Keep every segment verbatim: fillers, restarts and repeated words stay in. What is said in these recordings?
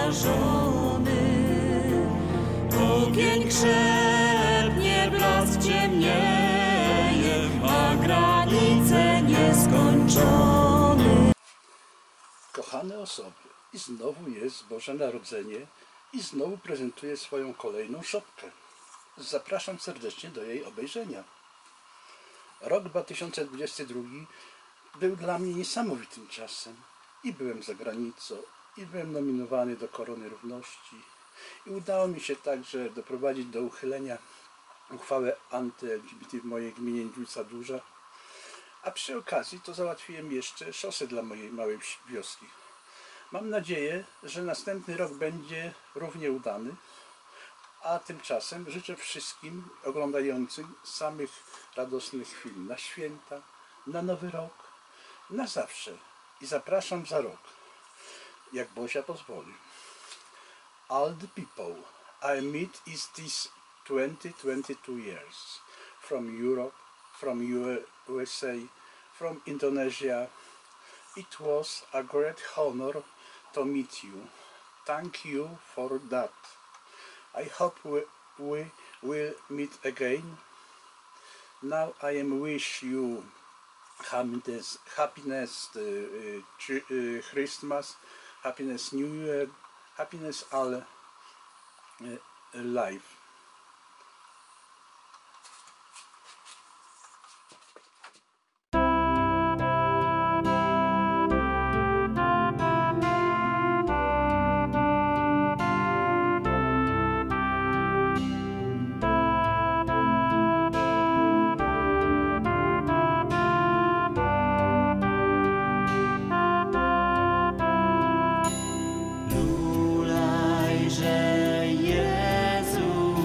zarażony. Ogień krzepnie, blask ciemnieje, ma granice nieskończone. Kochane osoby, i znowu jest Boże Narodzenie i znowu prezentuję swoją kolejną szopkę. Zapraszam serdecznie do jej obejrzenia. Rok dwa tysiące dwudziesty drugi był dla mnie niesamowitym czasem. I byłem za granicą, i byłem nominowany do Korony Równości. I udało mi się także doprowadzić do uchylenia uchwały anty-L G B T w mojej gminie Niedźwica Duża. A przy okazji to załatwiłem jeszcze szosę dla mojej małej wioski. Mam nadzieję, że następny rok będzie równie udany, a tymczasem życzę wszystkim oglądającym samych radosnych chwil na święta, na Nowy Rok, na zawsze. I zapraszam za rok, jak Bosia pozwoli. All the people I meet is this twenty, twenty-two years, from Europe, from U S A, from Indonesia. It was a great honor to meet you. Thank you for that. I hope we, we will meet again. Now I am wish you happiness, happiness uh, uh, Christmas, happiness New Year, happiness all uh, life. Lulaj, że Jezus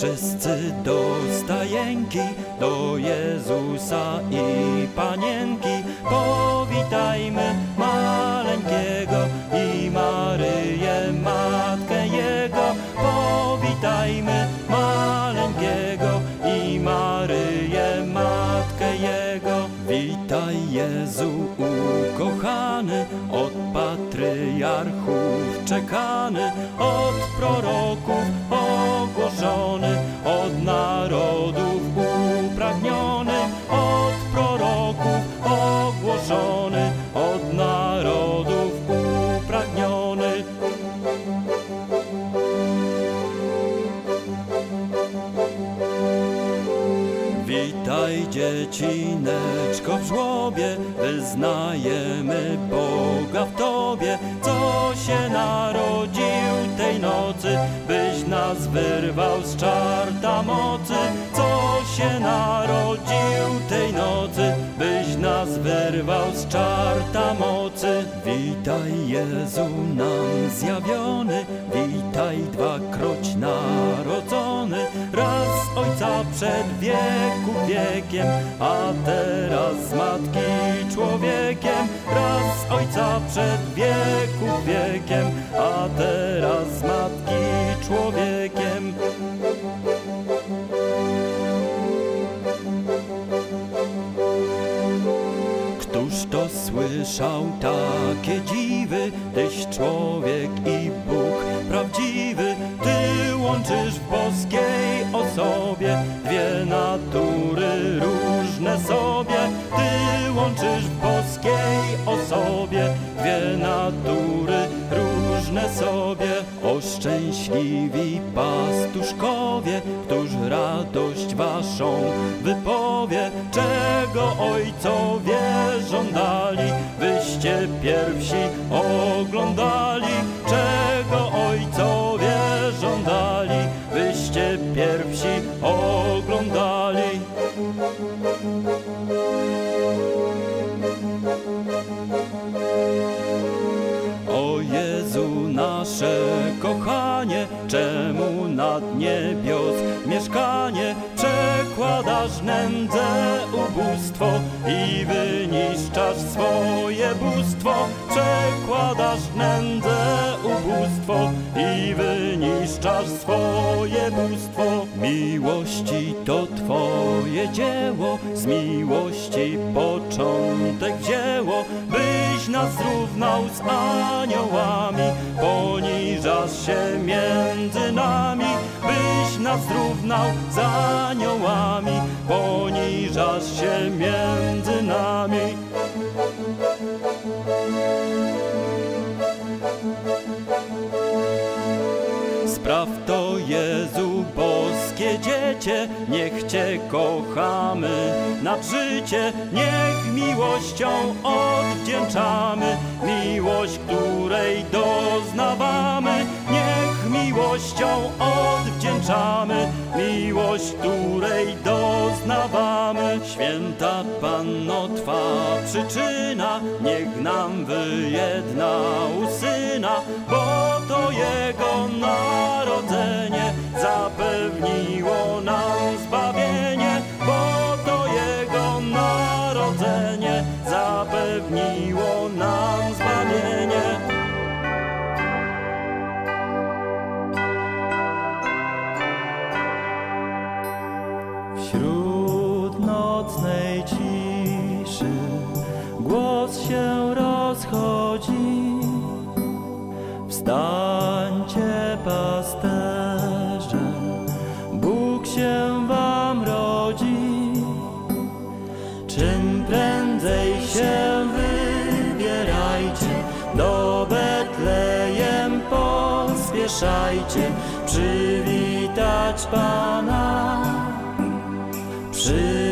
wszyscy do stajenki, do Jezusa i Panienki. Powitajmy maleńkiego i Maryję, Matkę Jego. Powitajmy maleńkiego i Maryję, Matkę Jego. Witaj Jezu ukochany, od patriarchów czekany, od proroków ogłoszony, od narodów upragniony, od proroków ogłoszony, od narodów upragniony. Witaj dziecineczko w żłobie, wyznajemy Boga w Tobie, co się narodził tej nocy, byś nas wyrwał z czarta mocy. Co się narodził tej nocy, byś nas wyrwał z czarta mocy. Witaj Jezu nam zjawiony, witaj dwakroć narodzony, raz z Ojca przed wieku wiekiem, a teraz z Matki człowiekiem. Raz z Ojca przed wieku wiekiem, a teraz z Matki człowiekiem. Któż to słyszał takie dziwy, Tyś człowiek i Bóg prawdziwy. Ty łączysz w boskiej osobie dwie natury różne sobie. Ty łączysz w boskiej osobie dwie natury różne sobie. O szczęśliwi pastuszkowie, któż radość waszą wypowie, czego ojcowie żądali, wyście pierwsi oglądali. Czego ojcowie żądali, wyście pierwsi oglądali. O Jezu nasze kochanie, czemu nad niebios mieszkanie przekładasz nędzę, ubóstwo i wyniszczasz swoje bóstwo. Przekładasz nędzę, ubóstwo i wyniszczasz swoje bóstwo. Miłości to Twoje dzieło, z miłości początek wzięło, byś nas zrównał z aniołami. Poniżasz się między nami, byś nas zrównał z aniołami. Poniżasz się między nami. Spraw to Jezu boskie dziecię, niech Cię kochamy nad życie, niech miłością odwdzięczamy miłość, której doznawamy. Niech miłością odwdzięczamy miłość, której doznawamy. Święta Panno Twa przyczyna, niech nam wyjednał Syna, bo to Jego narodzenie zapewniło nam zbawienie. Bo to Jego narodzenie zapewniło nam zbawienie. Wśród nocnej ciszy głos się rozchodzi. Wstańcie, pasterze, Bóg się wam rodzi. Czym prędzej się wybierajcie, do Betlejem pospieszajcie, przywitać Pana. Przy